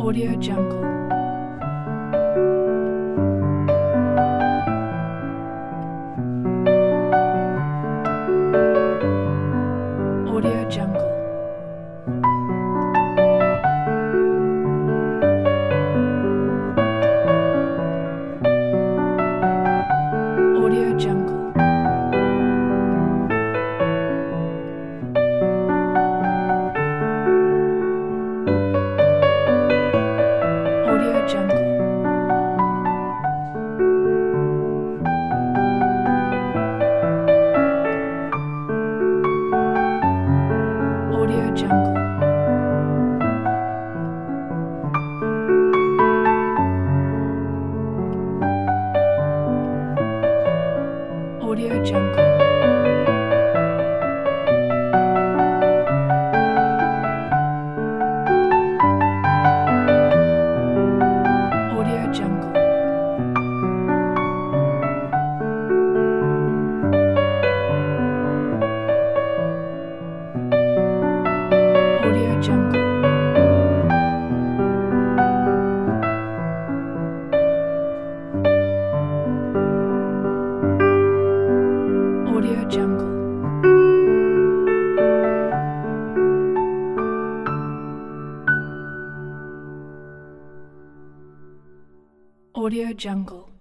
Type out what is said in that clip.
Audio Jungle. Audio Jungle. Audio Jungle. Audio Jungle. Audio Jungle. Audio Jungle. Audio Jungle. Audio Jungle. Audio Jungle. Audio Jungle.